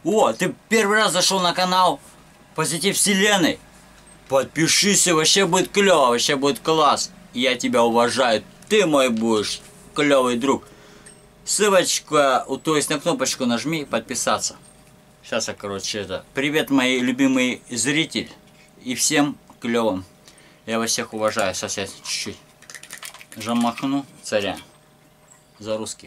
О, ты первый раз зашел на канал Позитив Вселенной. Подпишись, вообще будет клево, вообще будет класс. Я тебя уважаю, ты мой будешь клевый друг. Ссылочка, то есть на кнопочку нажми подписаться. Сейчас я, короче, это. Привет, мои любимые зрители. И всем клевым. Я вас всех уважаю. Сейчас я чуть-чуть замахну царя. За русских.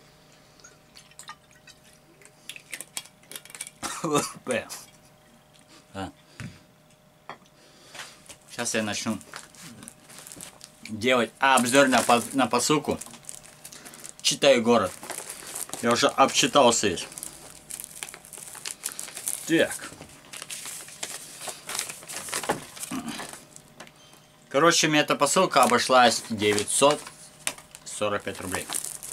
Сейчас я начну делать обзор на посылку. Читаю город. Я уже обчитался весь. Так. Короче, мне эта посылка обошлась 945 рублей.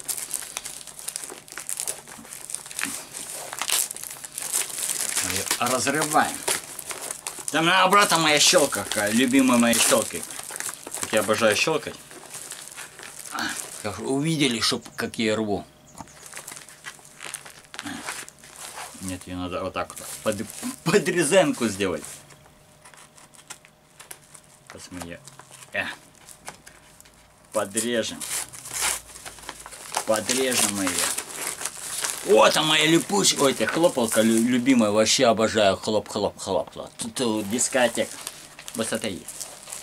Разрываем. Там обратно моя щелка, любимая моя щелка. Как я обожаю щелкать. Увидели, как я рву. Нет, ее надо вот так вот под резинку сделать. Сейчас мы ее подрежем. Подрежем ее. Вот она моя липучка. Ой, это хлопалка любимая. Вообще обожаю. Хлоп, хлоп, хлоп, хлоп. Тут дискотек. Вот это есть.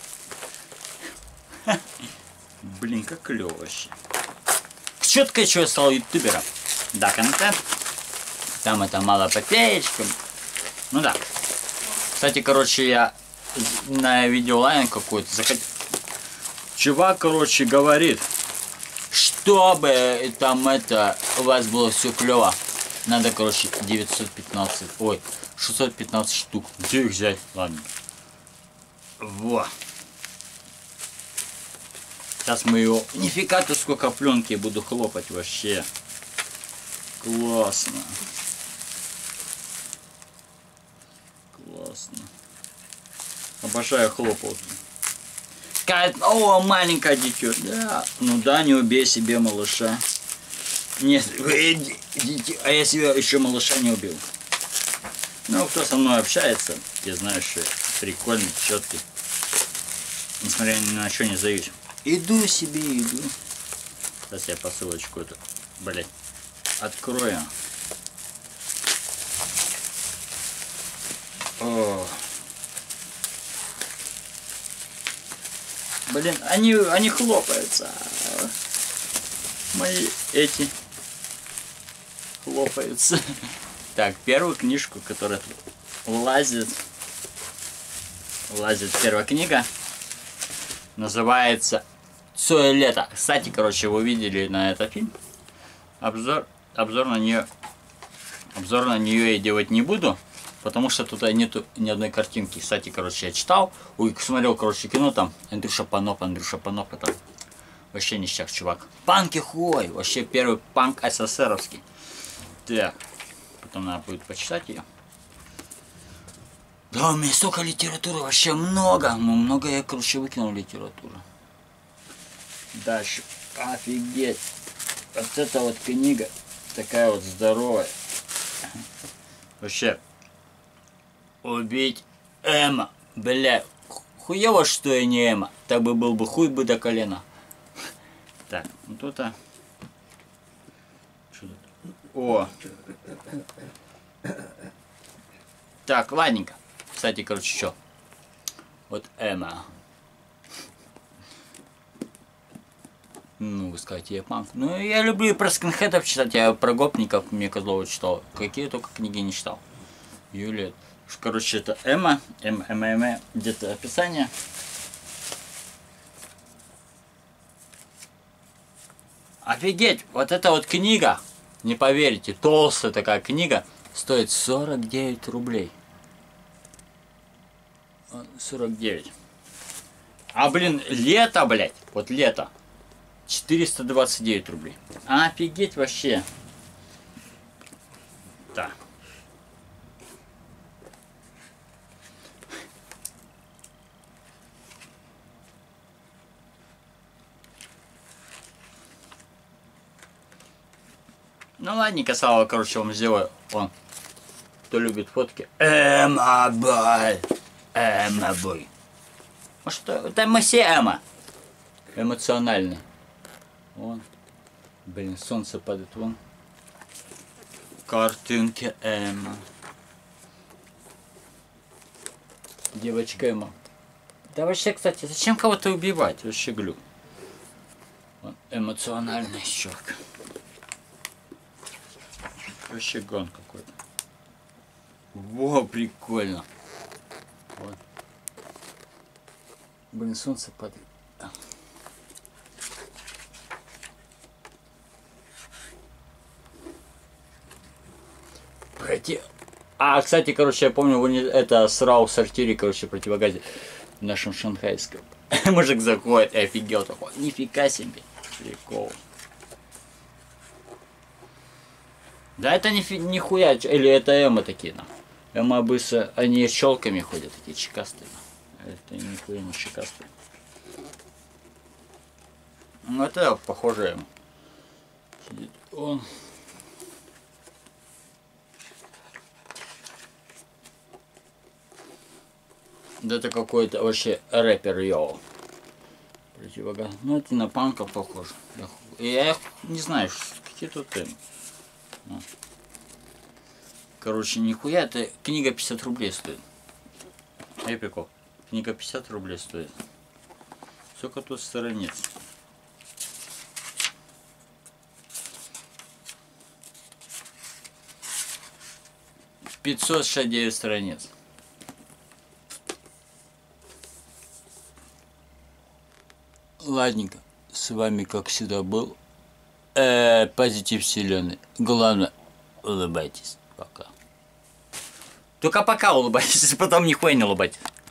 Блин, как клево вообще. Четко, что я стал ютубером. Да, контент. Там это мало копеечка. Ну да. Кстати, короче, я на видеолайн какой-то захотел. Чувак, короче, говорит, чтобы там это у вас было все клево, надо, короче, 615 штук. Где их взять? Ладно. Во. Сейчас мы его... Нифига тут сколько пленки буду хлопать вообще. Классно. Классно. Обожаю хлопалки. О, маленькое дитё. Да. Ну да, не убей себе малыша. Нет, а я себе еще малыша не убил. Ну, кто со мной общается, я знаю, что прикольный, четкий. Несмотря ни на что не сдаюсь. Иду себе, иду. Сейчас я посылочку эту, блять, открою. О. Блин, они хлопаются. Мои эти хлопаются. Так, первую книжку, которая тут влазит. Первая книга. Называется «Цое лето». Кстати, короче, вы видели на этот фильм. Обзор на нее я делать не буду. Потому что тут нету ни одной картинки. Кстати, короче, я читал. Смотрел, короче, кино там. Андрюша Панов, это вообще ништяк, чувак. Панки хуй. Вообще первый панк СССРовский. Так. Потом надо будет почитать ее. Да, у меня столько литературы, вообще много. Ну, много я, короче, выкинул литературу. Дальше. Офигеть. Вот эта вот книга. Такая вот здоровая. Вообще. Убить Эма. Бля. Хуево, что я не Эма. Так бы был бы хуй бы до колена. Так, вот тут. Что тут? О. Так, ладненько. Кстати, короче, что? Вот Эма. Ну, вы скажете, я панк. Ну, я люблю про скинхедов читать, я про гопников, мне Козлова читал. Какие только книги не читал. Юлия. Короче, это Эма. Где-то описание. Офигеть! Вот эта вот книга, не поверите, толстая такая книга, стоит 49 рублей. 49. А, блин, лето, блядь. Вот лето. 429 рублей. Офигеть вообще. Да. Ну ладненько, Слава, короче, вам сделаю. Вон. кто любит фотки. Эмма-бой. Эмма-бой. Может, это мы все Эмма. Эмоциональный. Вон. Блин, солнце падает. Вон. Картинки Эмма. Девочка Эмма. Да вообще, кстати, зачем кого-то убивать? Вообще глюк. Вон. Эмоциональный щек. Вообще гон какой-то. Во, прикольно. Вот. Блин, солнце падает. Пройти. А, кстати, короче, я помню, это срал в сортире, короче, противогазе в нашем шанхайском. Мужик заходит и офигел такой. Нифига себе. Прикол. Да это нихуя, или это Эмма такие, на. Эмма обычно, они с челками ходят, такие чекастые. Это нихуя не чекастые. Ну это похоже Эмма. Сидит он. Да это какой-то вообще рэпер, йоу. Противогаз. Ну это на панка похоже. Я не знаю, какие тут темы. Короче, нихуя, это книга 50 рублей стоит. Эй, прикол. Книга 50 рублей стоит. Сколько тут страниц? 569 страниц. Ладненько, с вами как всегда был Позитив Вселенной. Главное, улыбайтесь. Пока. Только пока улыбайтесь, потом нихуя не улыбайтесь.